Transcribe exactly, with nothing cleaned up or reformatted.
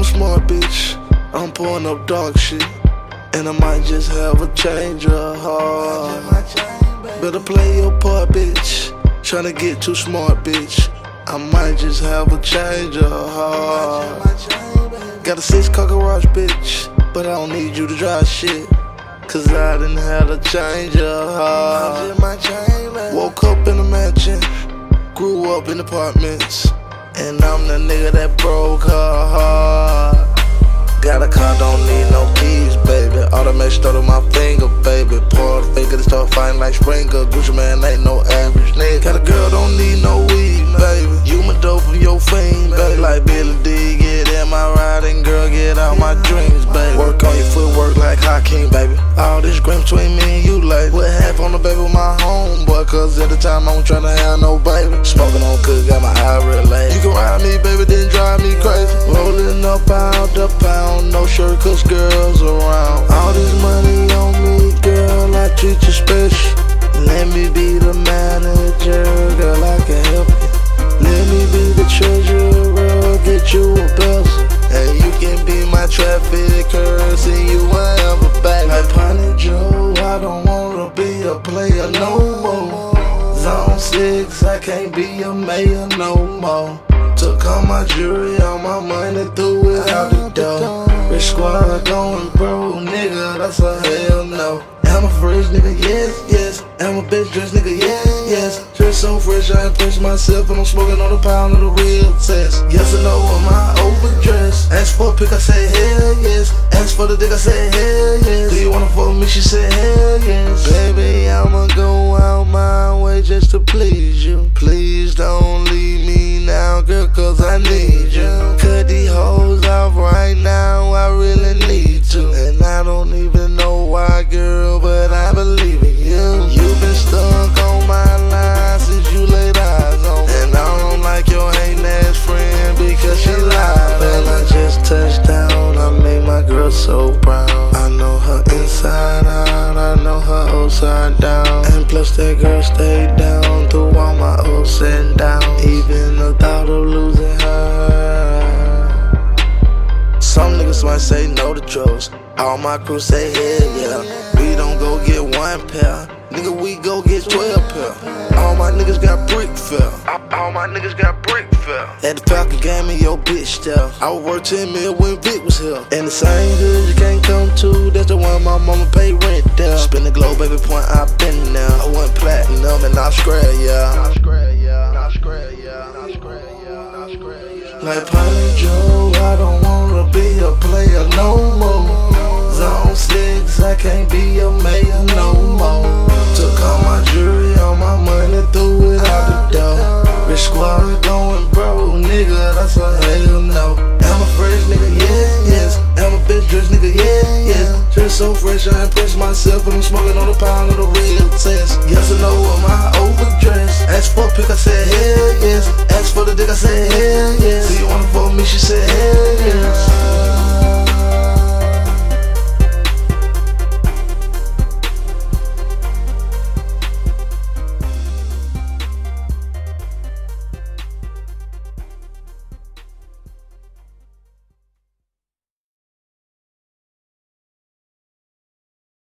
a smart bitch, I'm pouring up dog shit, and I might just have a change of heart. Better play your part, bitch. Tryna get too smart, bitch. I might just have a change of heart. Got a six car garage, bitch, but I don't need you to drive shit, cause I done had a change of heart. Woke up in a mansion, grew up in apartments, and I'm the nigga that broke her heart. Got a car, don't need no keys, baby. Automation start on my finger, baby. Pour the finger to start fighting like Springer. Gucci man ain't no average nigga. Got a girl, don't need no weed, baby. You my dope from your fiend, baby. Like Billy D, get in my riding, girl, get out my dreams, baby. Work on your footwork like Hakeem, baby. All this green between me and you, like what half on the baby with my homeboy, cause at the time I wasn't tryna have no baby. Smoking on cook, got my eye related. You can ride me, baby, then drive me crazy. Rolling up out the pound, no shirt cause girls around. All this money on me, girl, I treat you special. Let me be the manager, girl, I can help you. Let me be the treasurer, get you a pencil, and you can be my trafficker, see you wherever back. Like Pony Joe, I don't wanna be a player no more. Zone six, I can't be a mayor no more. Took all my jewelry, all my money, threw it out the door. Rich squad going bro, nigga, that's a hell no. I'm a fresh nigga, yes, yes. I'm a bitch dress nigga, yes, yes. Dress so fresh, I impress myself, and I'm smoking on a pound of the real test. Yes or no, am I overdressed? Ask for a pic, I say hell yes. Ask for the dick, I say hell yes. Do you wanna fuck with me? She said hell yes. Baby, I'ma go out my way just to please you. Please don't leave me now, girl, cause I need you. Cut these hoes off right now, I really need to. And I don't even know why, girl, but I believe in you. You've been stuck on my line since you laid eyes on me, and I don't like your hating ass friend because she lied. And I just touched down, I made my girl so proud. I know her inside out, I know her upside down. And plus that girl stayed down through all my ups and downs, even the thought of losing her. Some niggas might say no to drugs, all my crew say hell yeah. We don't go get one pair, nigga, we go get twelve pair. All my niggas got brick fell, all my niggas got brick fell. At the Falcon game me your bitch style, I would work ten mil when Vic was here. And the same hood you can't come to, that's the one my mama pay rent down. Spin the globe, baby, point, I been now. I went platinum in Australia. Australia, Australia, Australia, Australia. Like Pony Joe, I don't wanna be a player no more. Zone six, I can't be a mayor no more. Took all my jewelry, all my money, threw it out the door. Rich squad going bro, nigga, that's a hell no. I'm a fresh nigga, yes, yes. I'm a bitch dress nigga, yes, yes. Dress so fresh, I impress myself, and I'm smoking on a pound of the real test. Yes or no, am I overdressed? Ask for a pic, I said hell yes. Ask for the dick, I said hell yes. Do you wanna fuck me? She said